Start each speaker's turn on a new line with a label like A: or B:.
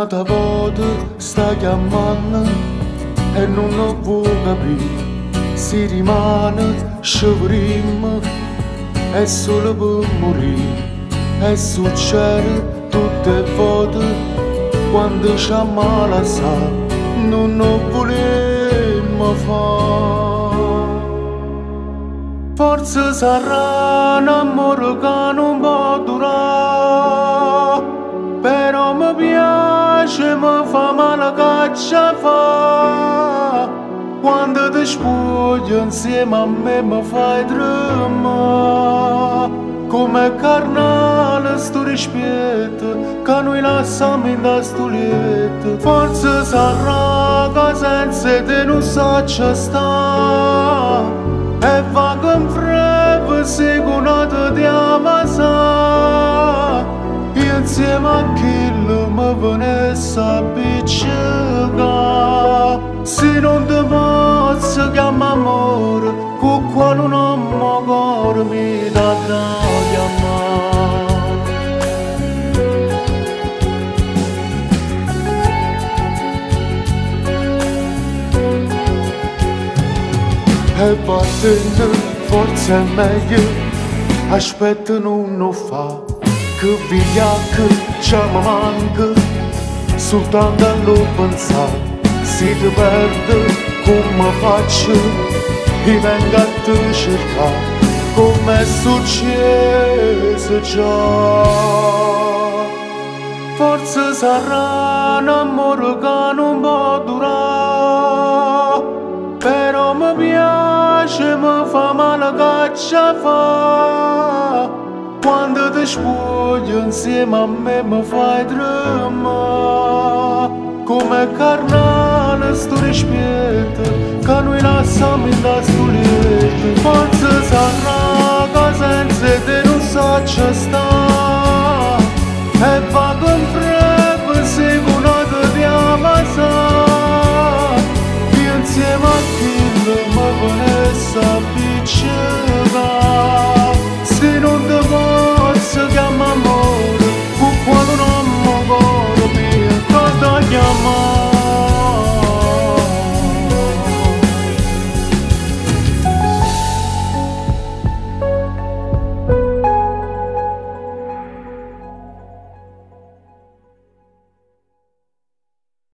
A: Un'altra volta sta chiamando e non lo può capire. Si rimane, scivorimmo, è solo per morire. E succede tutte le volte quando c'è male sa, non lo volemmo fare. Forse sarà un amore che non può durare, però mi piace, mi fa male che ce fa. Quando ti spogli insieme a me mi fai tremare. Come carnale sto rispetto che noi lasciamo in sto letto. Forse sarà che senza te non so c'è sta, e va che in freve secondo ti avanza. Insieme a chi mi venisse a appiccica. Se non ti posso chiamare amore, con quale un cuore mi dà chiamare. E battendo forse è meglio, aspetta non lo fa, che via che ce mi manca, soltanto a lo pensare. Se ti perde come faccio, e vengo a te cercare, come è successo già. Forse sarà un amore che non può durare, però mi piace, mi fa male che ce fa. Quando ti spogli insieme a me mi fai tremare. Come carnale sto rispetto che noi lasciamo in sto letto. Forse sarà che senza te non so c'è sta,